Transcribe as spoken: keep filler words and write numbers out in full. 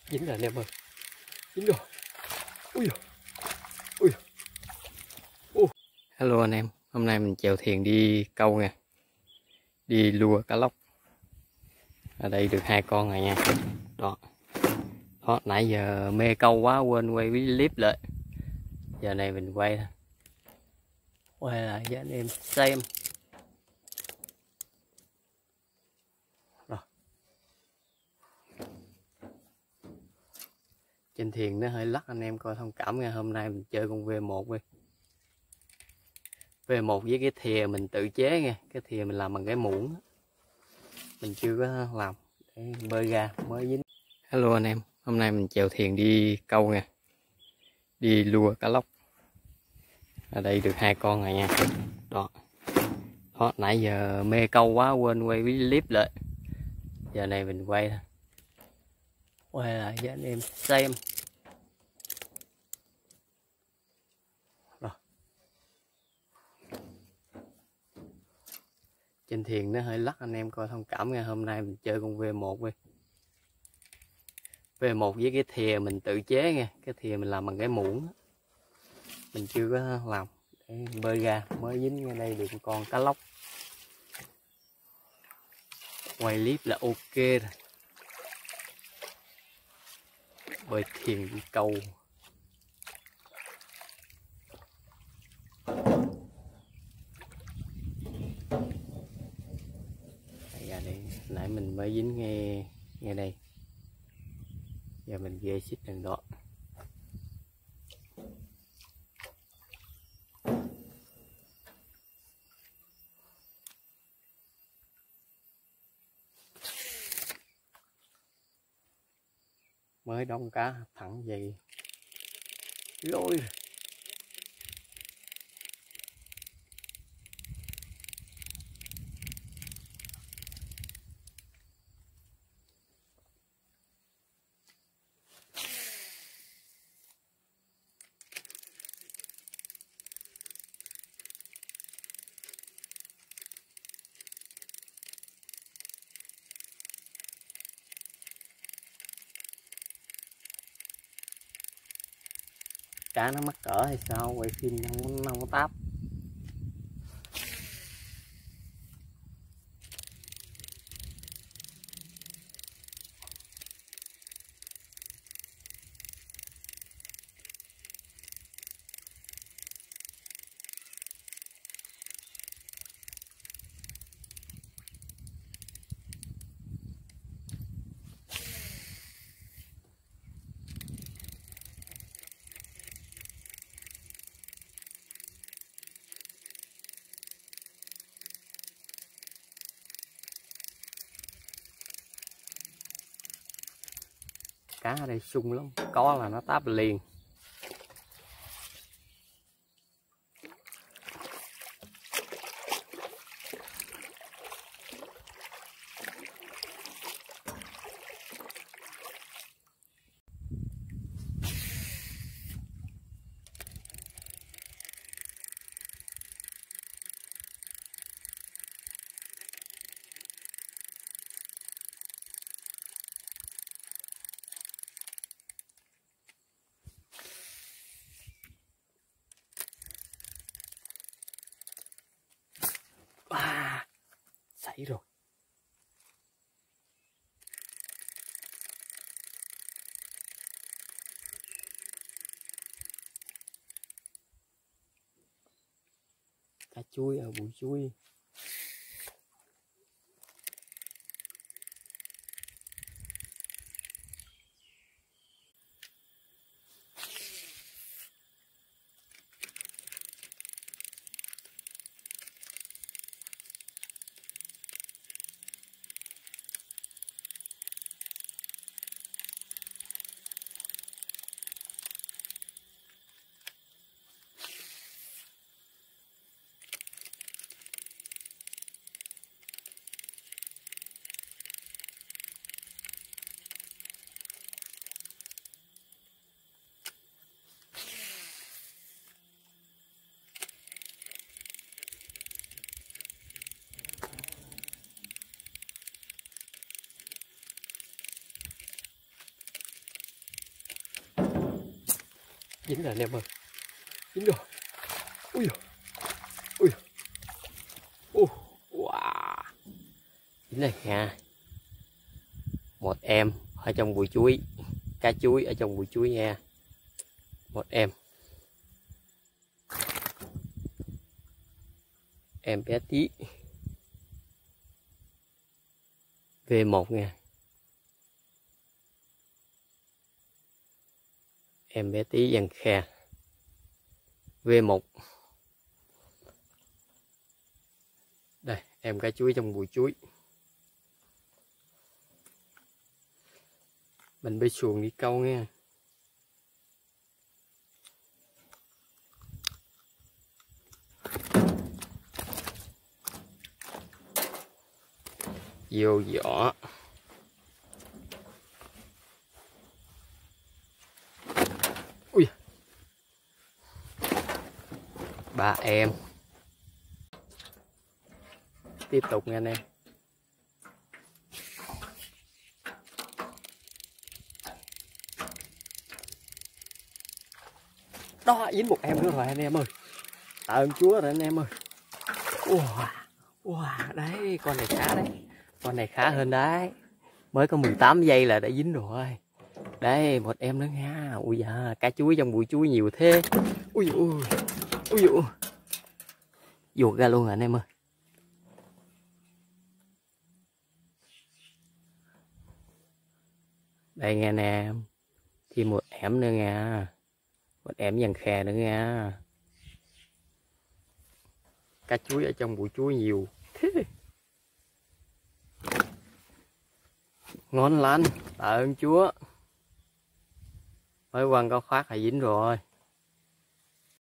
Dính rồi anh em ơi, dính rồi. Ui giời. Ui giời. Ui. Hello anh em, hôm nay mình chèo thuyền đi câu nha, đi lua cá lóc. Ở đây được hai con rồi nha. Đó, đó nãy giờ mê câu quá quên quay clip lại. Giờ này mình quay thôi, quay lại cho anh em xem. Rồi. Trên thuyền nó hơi lắc, anh em coi thông cảm nha. Hôm nay mình chơi con V một đi, V một với cái thìa mình tự chế nha. Cái thìa mình làm bằng cái muỗng, mình chưa có làm để bơi ra mới dính. Hello anh em, hôm nay mình chèo thuyền đi câu nha, đi lua cá lóc. Ở đây được hai con rồi nha. Đó, đó nãy giờ mê câu quá quên quay clip lại. Giờ này mình quay thôi, quay lại cho anh em xem. Rồi. Trên thuyền nó hơi lắc, anh em coi thông cảm nha. Hôm nay mình chơi con V một đi, V một với cái thìa mình tự chế nha. Cái thìa mình làm bằng cái muỗng, mình chưa có làm để bơi ra mới dính. Ngay đây được con cá lóc, quay clip là ok rồi. Bơi thuyền đi câu. Đây, đây nãy mình mới dính ngay ngay đây, giờ mình ghê xích đằng đó. Mới đóng cá thẳng vậy lôi. Cá nó mắc cỡ hay sao, quay phim không, không có táp. Cá ở đây sung lắm, có là nó táp liền. À, xảy rồi. Cá chuối ở bụi chuối. Dính rồi anh em ơi, dính rồi. Ui dồi. Ui dồi. Wow. Dính rồi nha. Một em ở trong bụi chuối, cá chuối ở trong bụi chuối nha. Một em. Em bé tí. vê một nha. Em bé tí vàng khe. vê một. Đây, em cá chuối trong bụi chuối. Mình bơi xuồng đi câu nha. Vô vỏ. Ui. Ba em. Tiếp tục nha anh em. Đó, dính một em nữa rồi anh em ơi. Tạ ơn Chúa rồi anh em ơi. Wow. Wow, đấy, con này khá đấy. Con này khá hơn đấy. Mới có mười tám giây là đã dính rồi. Đây, một em nữa nha. Ui da, cá chuối trong bụi chuối nhiều thế. Ui ui. Ui ui. Vuột ra luôn rồi anh em ơi. Đây nghe nè. Thêm một em nữa nha. Một em dàn khè nữa nha. Cá chuối ở trong bụi chuối nhiều thế. Ngon lành, tạ ơn Chúa. Mới quăng có phát là dính rồi.